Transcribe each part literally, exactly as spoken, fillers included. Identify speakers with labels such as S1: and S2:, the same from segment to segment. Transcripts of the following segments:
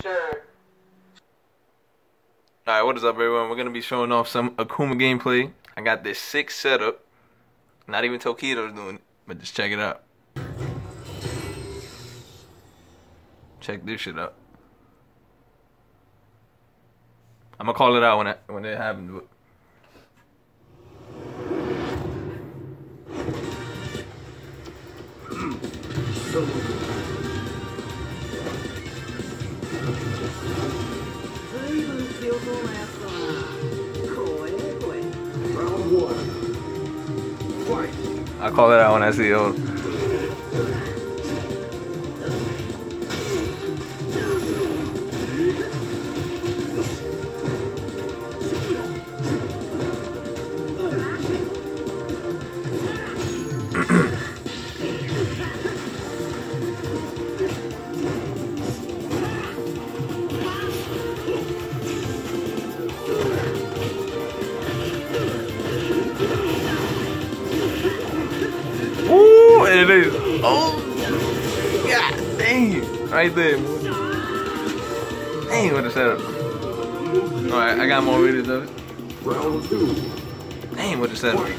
S1: Alright, what is up everyone? We're going to be showing off some Akuma gameplay. I got this sick setup. Not even Tokido's doing it, but just check it out. Check this shit out. I'm gonna call it out when it, when it happens. But I'll call it out when I see it. Ooh, it is. Oh, god dang. Right there. Dang, what a setup. Alright, I got more videos of it. Round two. Dang, what a setup.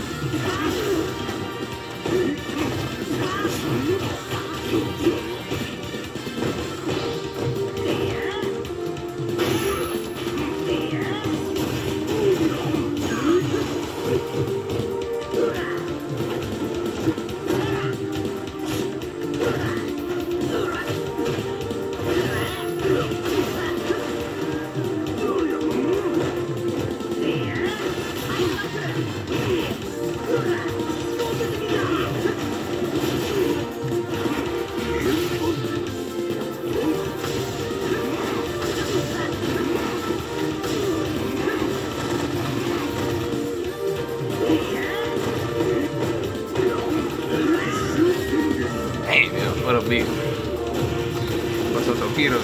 S1: What up, beef? What's up, Tokido?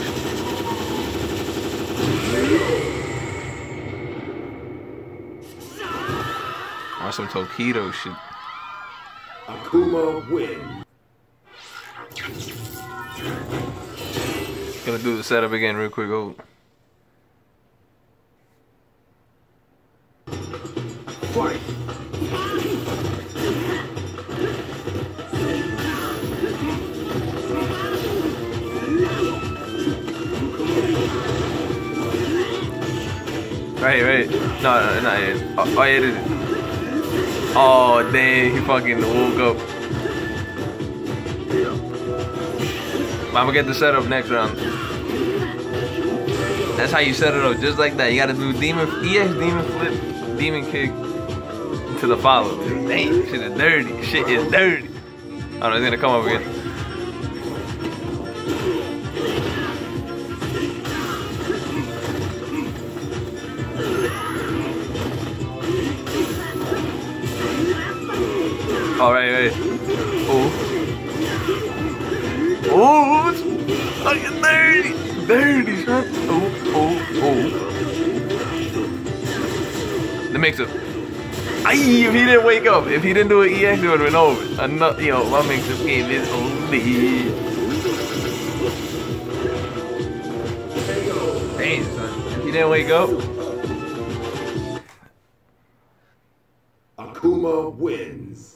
S1: Want some Tokido shit.
S2: Akuma win.
S1: Gonna do the setup again real quick. Oh.
S2: Fight.
S1: Right, right. No, no, not yet. Oh, oh, yeah, it is. Oh, damn, he fucking woke up. I'm gonna get the setup next round. That's how you set it up, just like that. You gotta do demon, E X demon flip, demon kick to the follow. Damn, shit is dirty. Shit is dirty. Oh no, it's gonna come up again. All right, right. Oh. Oh, fucking dirty. Dirty, son. Oh, oh, oh. The mix-up. Aye, if he didn't wake up, if he didn't do an E X, it would have been over. Enough, yo, my mix-up game is only. Damn, son. If he didn't wake up.
S2: Akuma wins.